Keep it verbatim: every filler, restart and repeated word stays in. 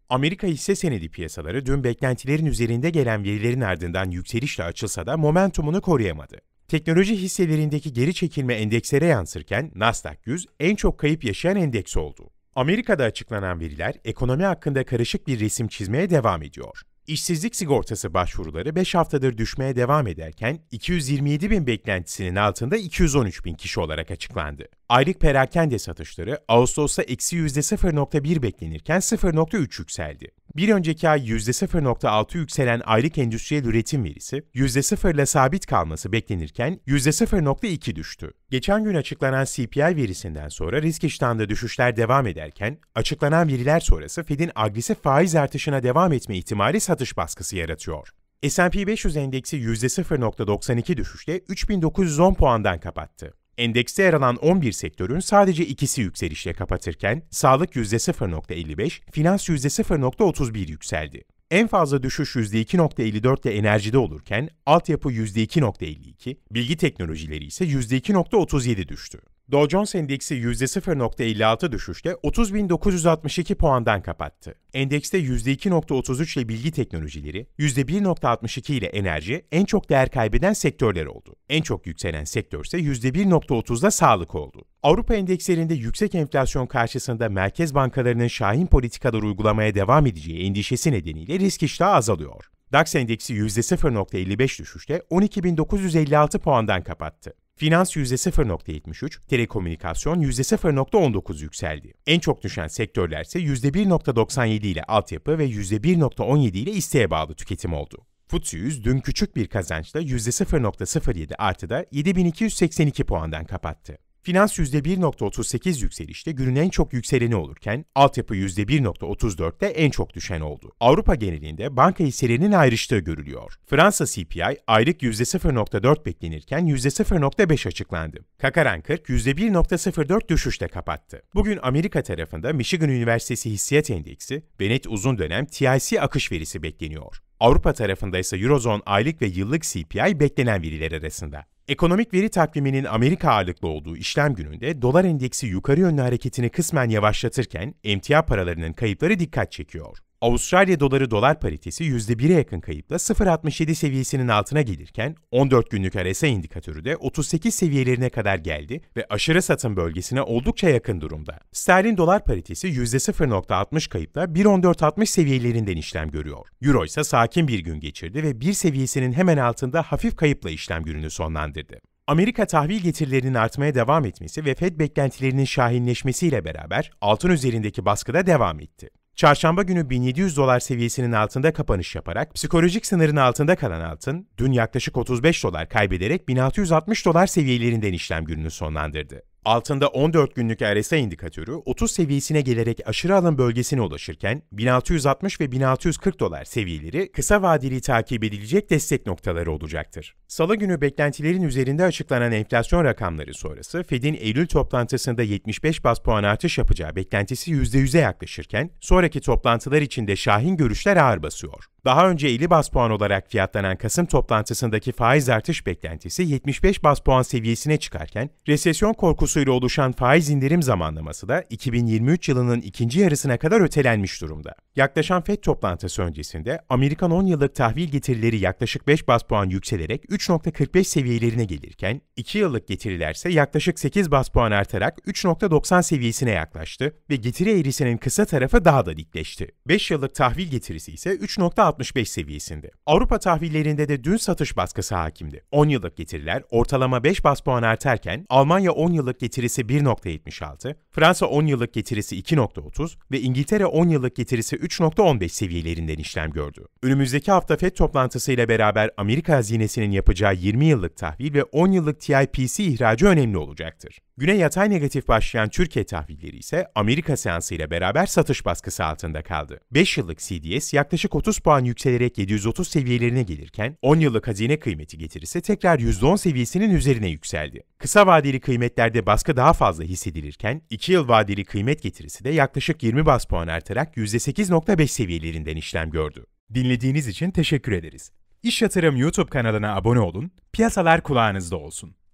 Amerika hisse senedi piyasaları dün beklentilerin üzerinde gelen verilerin ardından yükselişle açılsa da momentumunu koruyamadı. Teknoloji hisselerindeki geri çekilme endekslere yansırken Nasdaq yüz en çok kayıp yaşayan endeks oldu. Amerika'da açıklanan veriler ekonomi hakkında karışık bir resim çizmeye devam ediyor. İşsizlik sigortası başvuruları beş haftadır düşmeye devam ederken iki yüz yirmi yedi bin beklentisinin altında iki yüz on üç bin kişi olarak açıklandı. Aylık perakende satışları Ağustos'ta eksi yüzde sıfır nokta bir beklenirken sıfır nokta üç yükseldi. Bir önceki ay yüzde sıfır nokta altı yükselen aylık endüstriyel üretim verisi yüzde sıfır ile sabit kalması beklenirken yüzde sıfır nokta iki düştü. Geçen gün açıklanan C P I verisinden sonra risk iştahında düşüşler devam ederken açıklanan veriler sonrası Fed'in agresif faiz artışına devam etme ihtimali satış baskısı yaratıyor. S and P beş yüz endeksi yüzde sıfır nokta doksan iki düşüşle üç bin dokuz yüz on puandan kapattı. Endekste yer alan on bir sektörün sadece ikisi yükselişle kapatırken sağlık yüzde sıfır nokta elli beş, finans yüzde sıfır nokta otuz bir yükseldi. En fazla düşüş yüzde iki nokta elli dört ile enerjide olurken altyapı yüzde iki nokta elli iki, bilgi teknolojileri ise yüzde iki nokta otuz yedi düştü. Dow Jones endeksi yüzde sıfır nokta elli altı düşüşle otuz bin dokuz yüz altmış iki puandan kapattı. Endekste yüzde iki nokta otuz üç ile bilgi teknolojileri, yüzde bir nokta altmış iki ile enerji en çok değer kaybeden sektörler oldu. En çok yükselen sektör ise yüzde bir nokta otuzda sağlık oldu. Avrupa endekslerinde yüksek enflasyon karşısında merkez bankalarının şahin politikalar uygulamaya devam edeceği endişesi nedeniyle risk iştahı azalıyor. DAX endeksi yüzde sıfır nokta elli beş düşüşle on iki bin dokuz yüz elli altı puandan kapattı. Finans yüzde sıfır nokta yetmiş üç, telekomünikasyon yüzde sıfır nokta on dokuz yükseldi. En çok düşen sektörler ise yüzde bir nokta doksan yedi ile altyapı ve yüzde bir nokta on yedi ile isteğe bağlı tüketim oldu. F T S E yüz dün küçük bir kazançla yüzde sıfır nokta sıfır yedi artıda yedi bin iki yüz seksen iki puandan kapattı. Finans yüzde bir nokta otuz sekiz yükselişte günün en çok yükseleni olurken altyapı yüzde bir nokta otuz dörtte en çok düşen oldu. Avrupa genelinde banka hisselerinin ayrıştığı görülüyor. Fransa C P I aylık yüzde sıfır nokta dört beklenirken yüzde sıfır nokta beş açıklandı. Kakaran kırk yüzde bir nokta sıfır dört düşüşle kapattı. Bugün Amerika tarafında Michigan Üniversitesi Hissiyat Endeksi ve net uzun dönem T I C akış verisi bekleniyor. Avrupa tarafında ise Eurozone aylık ve yıllık C P I beklenen veriler arasında. Ekonomik veri takviminin Amerika ağırlıklı olduğu işlem gününde dolar endeksi yukarı yönlü hareketini kısmen yavaşlatırken emtia paralarının kayıpları dikkat çekiyor. Avustralya doları dolar paritesi yüzde bire yakın kayıpla sıfır virgül altmış yedi seviyesinin altına gelirken on dört günlük R S I indikatörü de otuz sekiz seviyelerine kadar geldi ve aşırı satım bölgesine oldukça yakın durumda. Sterlin dolar paritesi yüzde sıfır nokta altmış kayıpla bir virgül on dört altmış seviyelerinden işlem görüyor. Euro ise sakin bir gün geçirdi ve bir seviyesinin hemen altında hafif kayıpla işlem gününü sonlandırdı. Amerika tahvil getirilerinin artmaya devam etmesi ve Fed beklentilerinin şahinleşmesiyle beraber altın üzerindeki baskı da devam etti. Çarşamba günü bin yedi yüz dolar seviyesinin altında kapanış yaparak psikolojik sınırın altında kalan altın, dün yaklaşık otuz beş dolar kaybederek bin altı yüz altmış dolar seviyelerinden işlem gününü sonlandırdı. Altında on dört günlük R S I indikatörü otuz seviyesine gelerek aşırı alım bölgesine ulaşırken bin altı yüz altmış ve bin altı yüz kırk dolar seviyeleri kısa vadeli takip edilecek destek noktaları olacaktır. Salı günü beklentilerin üzerinde açıklanan enflasyon rakamları sonrası Fed'in Eylül toplantısında yetmiş beş baz puan artış yapacağı beklentisi yüzde yüze yaklaşırken sonraki toplantılar içinde şahin görüşler ağır basıyor. Daha önce elli baz puan olarak fiyatlanan Kasım toplantısındaki faiz artış beklentisi yetmiş beş baz puan seviyesine çıkarken, resesyon korkusuyla oluşan faiz indirim zamanlaması da iki bin yirmi üç yılının ikinci yarısına kadar ötelenmiş durumda. Yaklaşan Fed toplantısı öncesinde Amerikan on yıllık tahvil getirileri yaklaşık beş baz puan yükselerek üç nokta kırk beş seviyelerine gelirken, iki yıllık getiriler ise yaklaşık sekiz baz puan artarak üç nokta doksan seviyesine yaklaştı ve getiri eğrisinin kısa tarafı daha da dikleşti. beş yıllık tahvil getirisi ise üç nokta altmış beş seviyesinde. Avrupa tahvillerinde de dün satış baskısı hakimdi. on yıllık getiriler ortalama beş baz puan artarken Almanya on yıllık getirisi bir nokta yetmiş altı, Fransa on yıllık getirisi iki nokta otuz ve İngiltere on yıllık getirisi üç nokta on beş seviyelerinden işlem gördü. Önümüzdeki hafta Fed toplantısıyla beraber Amerika hazinesinin yapacağı yirmi yıllık tahvil ve on yıllık T I P C ihracı önemli olacaktır. Güne yatay negatif başlayan Türkiye tahvilleri ise Amerika seansıyla beraber satış baskısı altında kaldı. beş yıllık C D S yaklaşık otuz puan yükselerek yedi yüz otuz seviyelerine gelirken on yıllık hazine kıymeti getirisi tekrar yüzde on seviyesinin üzerine yükseldi. Kısa vadeli kıymetlerde baskı daha fazla hissedilirken iki yıl vadeli kıymet getirisi de yaklaşık yirmi baz puan artarak yüzde sekiz nokta beş seviyelerinden işlem gördü. Dinlediğiniz için teşekkür ederiz. İş Yatırım YouTube kanalına abone olun, piyasalar kulağınızda olsun.